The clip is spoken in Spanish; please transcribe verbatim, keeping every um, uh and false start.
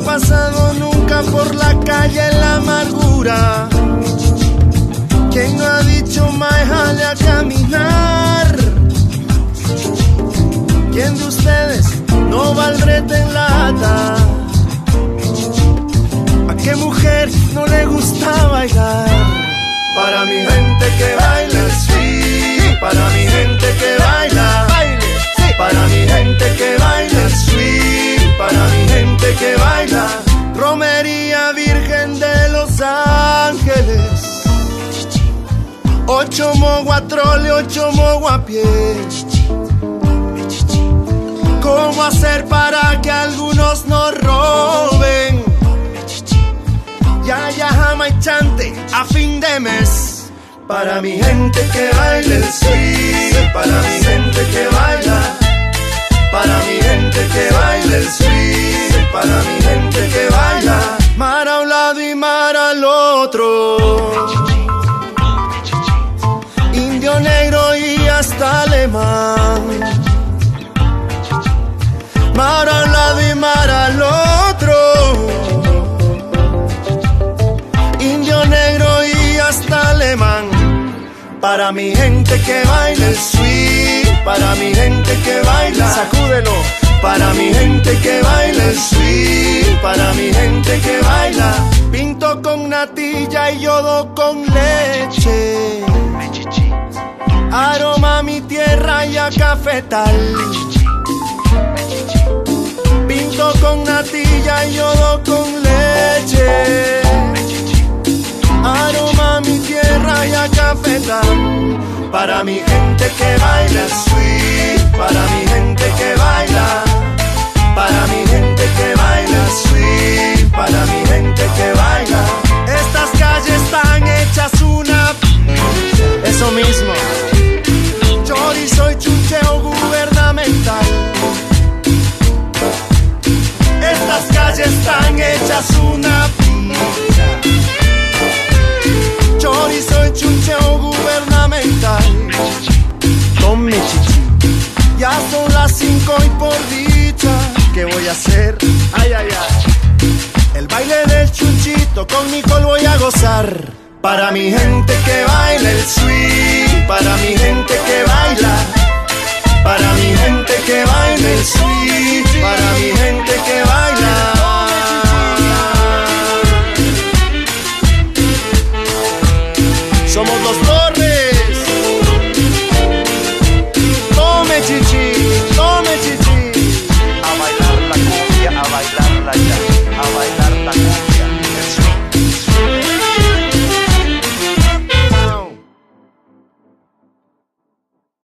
pasado nunca por la calle la amargura. ¿Quién no ha dicho déjale a caminar? ¿Quién de ustedes no va al brete en lata? ¿A qué mujer no le gusta bailar? Para mi gente que baila el swing, para mi gente que baila, para mi gente que baila el swing, para mi gente que baila. Romería Virgen de los Ángeles, ocho mogua trole, ocho mogua a pie. ¿Cómo hacer para que algunos nos roben? Ya, ya, jama y chante a fin de mes. Para mi gente que baila el swing, para mi gente que baila, para mi gente que baila el swing, para mi gente que baila. Mar a un lado y mar al otro, indio, negro y hasta alemán. Mar a un lado y mar al otro, indio, negro y hasta alemán. Para mi gente que baila el swing, para mi gente que baila, sacúdelo. Para mi gente que baila el swing, para mi gente que baila. Pinto con natilla y yodo con leche, aroma a mi tierra y a cafetal. Pinto con natilla y yodo con leche, aroma a mi tierra y a cafetal. Para mi gente que baila el swing, para mi gente que baila, para mi gente que baila el swing, para mi gente que baila. Estas calles están hechas una... Eso mismo. Chorizo y chuncheo gubernamental. Estas calles están hechas una... Chorizo y chuncheo gubernamental. Tome chichi, ya son las cinco y por dicha, ¿qué voy a hacer? Ay, ay, ay. El baile del chunchito con Nicole voy a gozar. Para mi gente que baila el swing, para mi gente que baila, para mi gente que baila el swing, para mi gente que baila. Somos los